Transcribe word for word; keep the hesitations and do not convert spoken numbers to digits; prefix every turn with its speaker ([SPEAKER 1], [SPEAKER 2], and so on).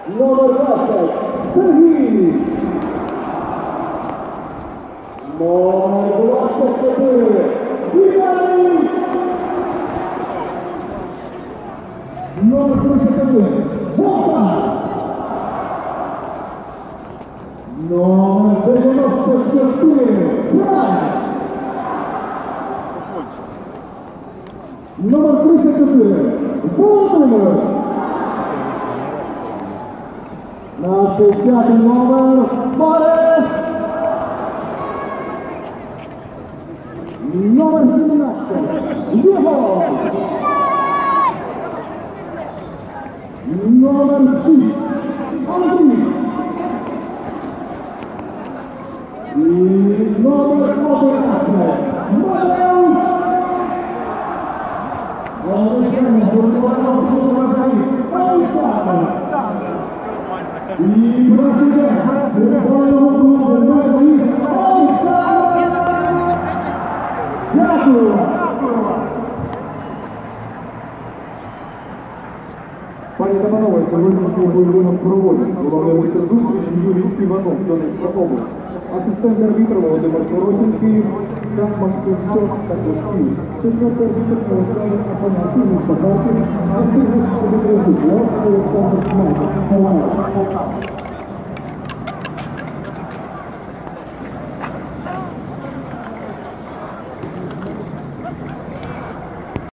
[SPEAKER 1] Номер двадцять Сергій. Номер двадцять чотири Віталій. Номер тридцять один Богдан. Номер дев'яносто чотири Брайан. Номер тридцять чотири Володимир. На п'ятдесятий номер Борис. Номер сімнадцять Єгор. Номер шість Андрій. І номер одинадцять Матеуш. Володимир Зурбанов Олександр. І президент футбольного клубу «Металіст» Олександр. Дякую.
[SPEAKER 2] Пані та панове, сьогоднішній поєдинок проводять головний арбітр зустрічі Юрій Іванов, Донецька область, асистент арбітра Володимир Коротін, Київ, та Максим Чос, також Київ. Четвертий арбітр Олександр Афанасій, місто Харків, а в тих, що відреагують, Олександр Смайк, Полтава.